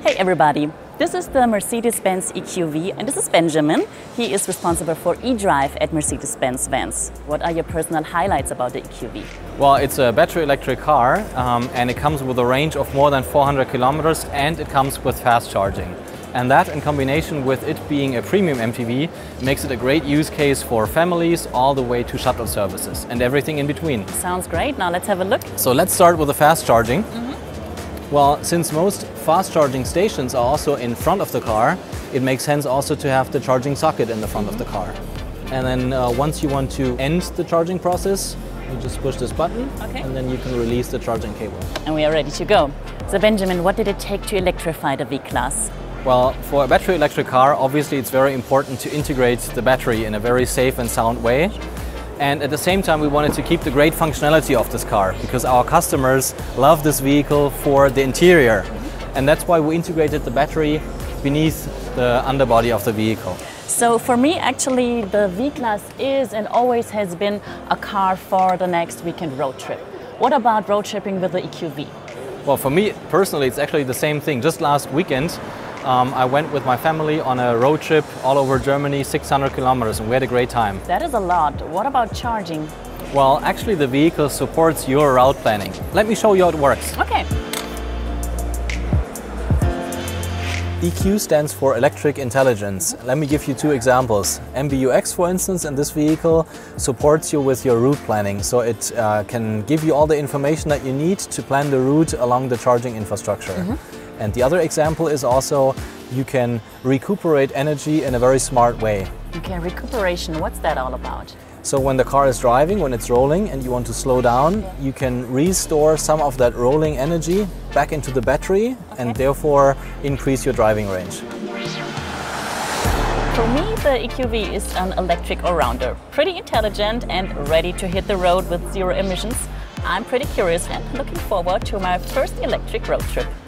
Hey everybody, this is the Mercedes-Benz EQV and this is Benjamin. He is responsible for e-drive at Mercedes-Benz Vans. What are your personal highlights about the EQV? Well, it's a battery electric car and it comes with a range of more than 400 kilometers and it comes with fast charging. And that in combination with it being a premium MPV makes it a great use case for families all the way to shuttle services and everything in between. Sounds great, now let's have a look. So let's start with the fast charging. Well, since most fast charging stations are also in front of the car, it makes sense also to have the charging socket in the front of the car. And then once you want to end the charging process, you just push this button and then you can release the charging cable. And we are ready to go. So Benjamin, what did it take to electrify the V-Class? Well, for a battery electric car, obviously it's very important to integrate the battery in a very safe and sound way. And at the same time, we wanted to keep the great functionality of this car because our customers love this vehicle for the interior. And that's why we integrated the battery beneath the underbody of the vehicle. So for me, actually, the V-Class is and always has been a car for the next weekend road trip. What about road tripping with the EQV? Well, for me personally, it's actually the same thing. Just last weekend, I went with my family on a road trip all over Germany, 600 kilometers, and we had a great time. That is a lot. What about charging? Well, actually the vehicle supports your route planning. Let me show you how it works. Okay. EQ stands for electric intelligence. Let me give you two examples. MBUX, for instance, in this vehicle supports you with your route planning. So it can give you all the information that you need to plan the route along the charging infrastructure. And the other example is also you can recuperate energy in a very smart way. Okay, recuperation, what's that all about? So when the car is driving, when it's rolling and you want to slow down, you can restore some of that rolling energy back into the battery and therefore increase your driving range. For me, the EQV is an electric all-rounder. Pretty intelligent and ready to hit the road with zero emissions. I'm pretty curious and looking forward to my first electric road trip.